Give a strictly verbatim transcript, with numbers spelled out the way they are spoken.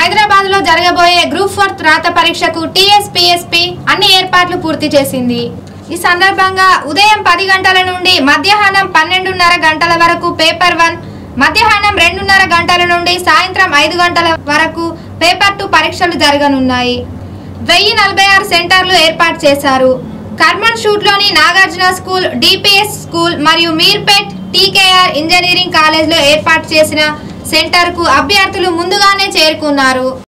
హైదరాబాద్ లో జరగబోయే group four రాత పరీక్షకు టీఎస్పీఎస్పీ అన్ని ఏర్పాట్లు పూర్తి చేసింది। ఈ సందర్భంగా ఉదయం పది గంటల నుండి మధ్యాహ్నం పన్నెండున్నర గంటల వరకు పేపర్ వన్, మధ్యాహ్నం రెండున్నర గంటల నుండి సాయంత్రం ఐదు గంటల వరకు పేపర్ టూ పరీక్షలు జరగనున్నాయి। వెయ్యి నలభై ఆరు సెంటర్లు ఏర్పాటు చేశారు। కర్మన్ షూట్ లోని నాగార్జున స్కూల్, డిపిఎస్ స్కూల్ మరియు మీర్పేట్ టీకేఆర్ ఇంజనీరింగ్ కాలేజ్ లో ఏర్పాటు చేసిన సెంటర్ కు అభ్యర్థులు ముందుగానే చేరుకున్నారు।